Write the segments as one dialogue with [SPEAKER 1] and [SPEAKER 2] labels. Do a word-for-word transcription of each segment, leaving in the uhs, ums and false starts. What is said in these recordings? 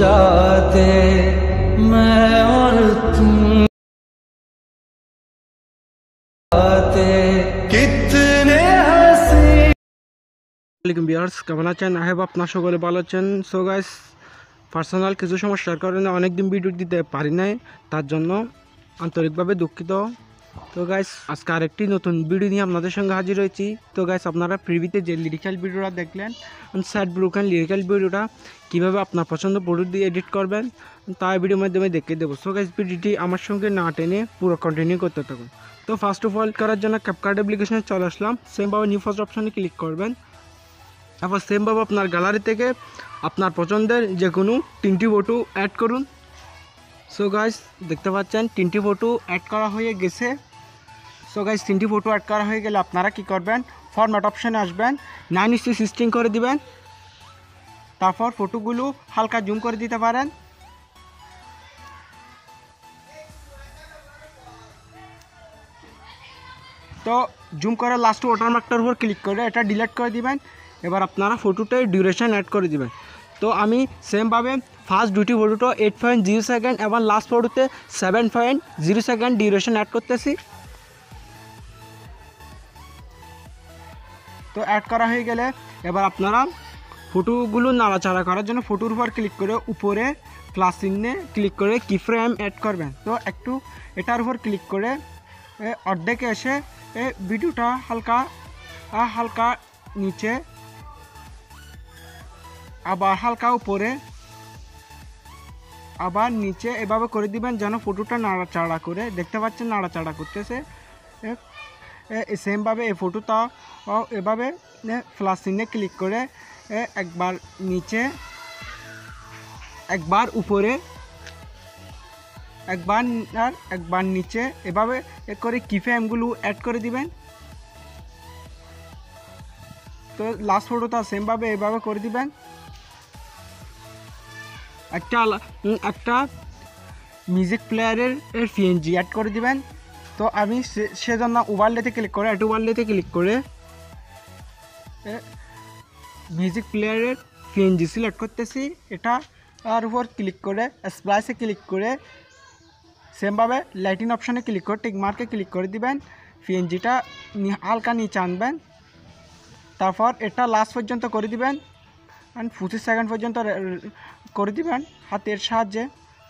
[SPEAKER 1] जाते मैं और तुम कितने हंसी।
[SPEAKER 2] আসসালামু ভিউয়ার্স, কেমন আছেন? আই হোপ আপনারা সকলে ভালো আছেন। সো গাইস, পার্সোনাল কিছু সমস্যার কারণে অনেকদিন ভিডিও দিতে পারি নাই, তার জন্য আন্তরিকভাবে দুঃখিত। তো গাইস, আজকে আরেকটি নতুন ভিডিও নিয়ে আপনাদের সঙ্গে হাজির হয়েছি। তো গাইস, আপনারা প্রিভিতে যে লিরিক্যাল ভিডিওটা দেখলেন, স্যাড ব্রোকেন লিরিক্যাল ভিডিওটা কীভাবে আপনার পছন্দ ফটো দিয়ে এডিট করবেন তা ভিডিওর মাধ্যমে দেখিয়ে দেবো। সো গাইস, ভিডিওটি আমার সঙ্গে না টেনে পুরো কন্টিনিউ করতে থাকুন। তো ফার্স্ট অফ অল করার জন্য ক্যাপকাট অ্যাপ্লিকেশনে চলে আসলাম। সেমভাবে নিউ ফার্স্ট অপশানে ক্লিক করবেন। তারপর সেমভাবে আপনার গ্যালারি থেকে আপনার পছন্দের যে কোনো তিনটি ফটো অ্যাড করুন। সো গাইস, দেখতে পাচ্ছেন তিনটি ফটো অ্যাড করা হয়ে গেছে। সো গাইস, তিনটি ফটো অ্যাড করা হয়ে গেলে আপনারা কি করবেন, ফরম্যাট অপশানে আসবেন, নাইন ইস টু সিক্সটিন করে দিবেন। তারপর ফটোগুলো হালকা জুম করে দিতে পারেন। তো জুম করে লাস্ট ওয়াটারমার্কটার উপর ক্লিক করে এটা ডিলিট করে দিবেন। এবার আপনারা ফটোতে ডিউরেশন অ্যাড করে দিবেন। তো আমি সেমভাবে ফার্স্ট দুটি ফটোটো এইট পয়েন্ট জিরো সেকেন্ড এবং লাস্ট ফটোতে seven point zero second duration add করতেছি। তো অ্যাড করা হয়ে গেলে এবার আপনারা ফটোগুলো নাড়াচাড়া করার জন্য ফটোর উপর ক্লিক করে উপরে প্লাস চিহ্নে ক্লিক করে কি ফ্রেম অ্যাড করবেন। তো একটু এটার উপর ক্লিক করে অর্ধেকে এসে এই ভিডিওটা হালকা হালকা নিচে আবার হালকা উপরে আবার নিচে এভাবে করে দিবেন যেন ফটোটা নাড়াচাড়া করে, দেখতে পাচ্ছেন নাড়াচাড়া করতেছে। সেমভাবে এই ফটোটা এভাবে প্লাস চিহ্নে ক্লিক করে একবার নিচে একবার উপরে একবার আর একবার নিচে এভাবে করে কি ফ্রেমগুলো অ্যাড করে দিবেন। তো লাস্ট ফটোটা সেমভাবে এভাবে করে দিবেন। একটা একটা মিউজিক প্লেয়ারের পিএনজি অ্যাড করে দিবেন। তো আমি সেজন্য ওভারলেতে ক্লিক করে অ্যাড ওভারলেতে ক্লিক করে মিউজিক প্লেয়ারের পিএনজি সিলেক্ট করতেছি। এটা আর উপর ক্লিক করে স্প্লাইসে ক্লিক করে সেমভাবে লাইটিং অপশানে ক্লিক করে টিক মার্কে ক্লিক করে দিবেন। পিএনজিটা হালকা নিচে আনবেন। তারপর এটা লাস্ট পর্যন্ত করে দিবেন অ্যান্ড পঁচিশ সেকেন্ড পর্যন্ত করে দিবেন হাতের সাহায্যে।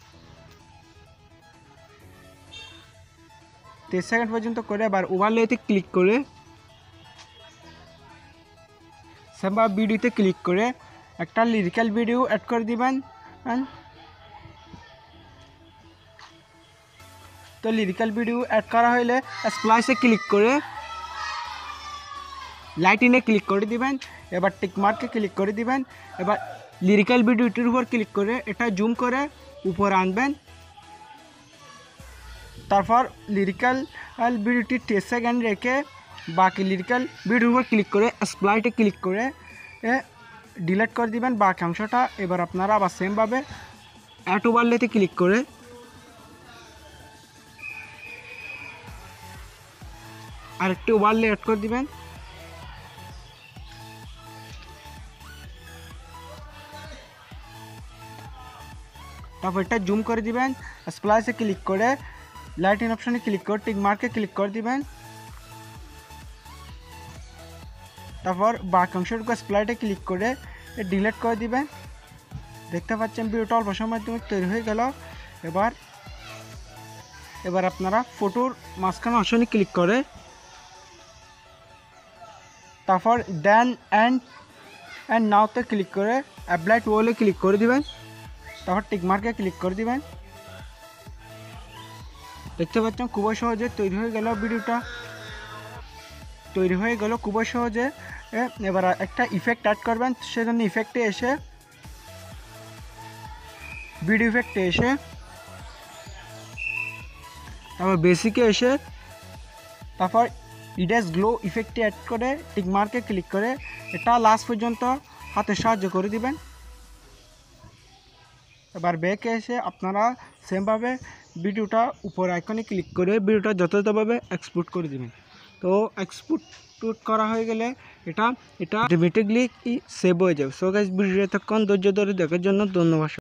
[SPEAKER 2] তেইশ সেকেন্ড পর্যন্ত করে এবার ওভারলেতে ক্লিক করে সেমভাবে ভিডিওতে ক্লিক করে একটা লিরিক্যাল ভিডিও অ্যাড করে দিবেন। তো লিরিক্যাল ভিডিও অ্যাড করা হলে স্প্লাইসে ক্লিক করে লাইটিনে ক্লিক করে দিবেন। এবার টিক মার্কে ক্লিক করে দিবেন। এবার লিরিক্যাল ভিডিওটির উপর ক্লিক করে এটা জুম করে উপরে আনবেন। তারপর লিরিক্যাল ভিডিওটি টেন সেকেন্ড রেখে বাকি লিরিক্যাল ভিডিওর উপর ক্লিক করে স্প্লাইটে ক্লিক করে ডিলিট করে দিবেন বাকি অংশটা। এবার আপনারা আবার সেমভাবে অ্যাড ওভারলেতে ক্লিক করে আরেকটি ওভারলে অ্যাড করে দিবেন। তারপর এটা জুম করে দিবেন, স্প্লাইসে ক্লিক করে লাইটিং অপশানে ক্লিক করে টিক মার্কে ক্লিক করে দিবেন। তারপর বাকি অংশটুকু স্প্লাইটে ক্লিক করে ডিলিট করে দিবেন। দেখতে পাচ্ছেন ভিডিওটা অল্প সময়ের মাধ্যমে তৈরি হয়ে গেল। এবার এবার আপনারা ফটোর মাঝখানে অপশানে ক্লিক করে তারপর দেন অ্যান্ড অ্যান্ড নাওতে ক্লিক করে অ্যাপ্লাই টু অলে ক্লিক করে দিবেন। তারপর টিক মার্কে ক্লিক করে দিবেন। দেখতে পাচ্ছেন খুবই সহজে তৈরি হয়ে গেল ভিডিওটা তৈরি হয়ে গেল খুবই সহজে। এবার একটা ইফেক্ট অ্যাড করবেন, সেজন্য ইফেক্টে এসে ভিডিও ইফেক্টে এসে তারপর বেসিকে এসে তারপর ইডেস গ্লো ইফেক্টে অ্যাড করে টিক মার্কে ক্লিক করে এটা লাস্ট পর্যন্ত হাতে সাহায্য করে দিবেন। এবার ব্যাকে এসে আপনারা সেমভাবে ভিডিওটা উপর আইকনে ক্লিক করে ভিডিওটা যথাযথভাবে এক্সপোর্ট করে দিবেন। তো এক্সপোর্ট করা হয়ে গেলে এটা এটা অটোমেটিকলি সেভ হয়ে যাবে। সো গাইস, ভিডিওটা এতক্ষণ ধৈর্য ধরে দেখার জন্য ধন্যবাদ।